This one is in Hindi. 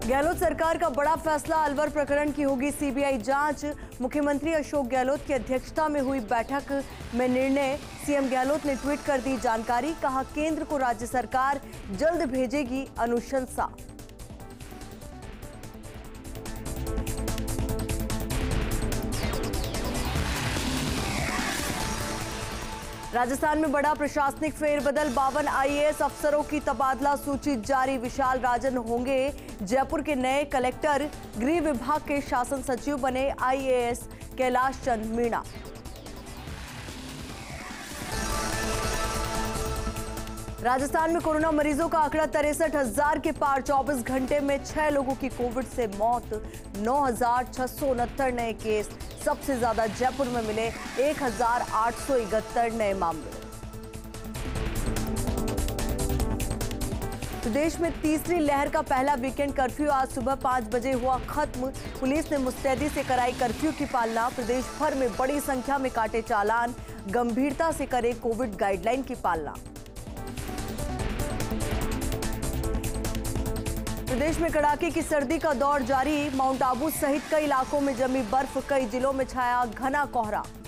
गहलोत सरकार का बड़ा फैसला, अलवर प्रकरण की होगी सीबीआई जांच। मुख्यमंत्री अशोक गहलोत की अध्यक्षता में हुई बैठक में निर्णय। सीएम गहलोत ने ट्वीट कर दी जानकारी, कहा केंद्र को राज्य सरकार जल्द भेजेगी अनुशंसा। राजस्थान में बड़ा प्रशासनिक फेरबदल, 52 आईएएस अफसरों की तबादला सूची जारी। विशाल राजन होंगे जयपुर के नए कलेक्टर। गृह विभाग के शासन सचिव बने आईएएस कैलाश चंद मीणा। राजस्थान में कोरोना मरीजों का आंकड़ा 63,000 के पार। 24 घंटे में 6 लोगों की कोविड से मौत। 9,669 नए केस। सबसे ज्यादा जयपुर में मिले 1,871 नए मामले। प्रदेश में तीसरी लहर का पहला वीकेंड कर्फ्यू आज सुबह 5 बजे हुआ खत्म। पुलिस ने मुस्तैदी से कराई कर्फ्यू की पालना। प्रदेश भर में बड़ी संख्या में काटे चालान। गंभीरता से करे कोविड गाइडलाइन की पालना। प्रदेश में कड़ाके की सर्दी का दौर जारी। माउंट आबू सहित कई इलाकों में जमी बर्फ, कई जिलों में छाया घना कोहरा।